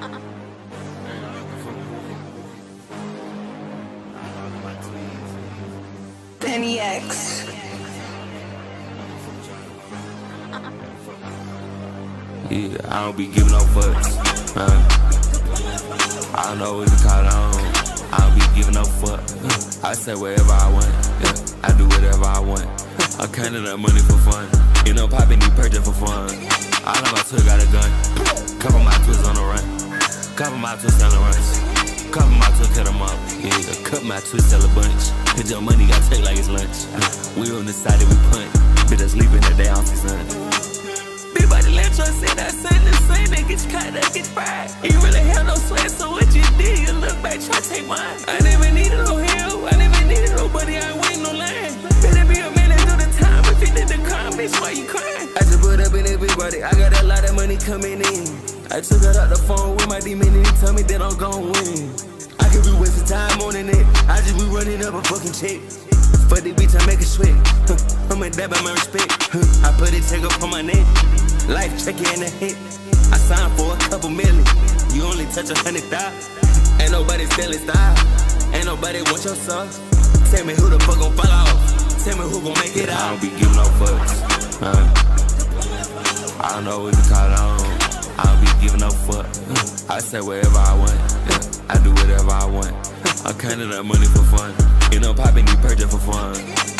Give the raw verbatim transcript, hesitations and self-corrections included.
bnyx. Yeah, I don't be giving no fucks. Uh, I don't know what to call it on. I don't be giving no fuck. Uh, I say whatever I want. Yeah, I do whatever I want. I'm counting up money for fun. You know, popping these purchase for fun. All of my twists got a gun. Couple my twists on the run. Couple my twists on the runs. Couple my twists cut them up. Yeah, cut my twists sell a bunch. Cause your money got take like it's lunch. Uh, we on the side that we punt. Bitch, I sleep in the day off the sun. Big body lamp truck said that son the same, that gets cut, that gets fried. You really have no sweat, so what you did, you look back, try to take mine. I never needed no help, I never needed nobody, I ain't waiting no line. Better be a man and do the time, if you did the crime, bitch, why you crying? I just put up in that big body, I got a lot of money coming in. I took out the phone with my demon and he tell me that I'm gon' win. I could be wasting time on the net, I just be running up a fucking check. Fuck the bitch, I make it sweat. Huh, I'm a dab, my respect. Huh, I put it, take up on my neck. Life check in the hit. I signed for a couple million. You only touch a hundred thousand. Ain't nobody stealing style. Ain't nobody want your sauce. Tell me who the fuck gon' fall off. Tell me who gon' make it out. I don't be giving no fucks. Huh? I don't know what to call it on. I don't be giving no fuck. I say whatever I want. Yeah, I do whatever I want. I'm counting up money for fun. You know, popping these purchase for fun.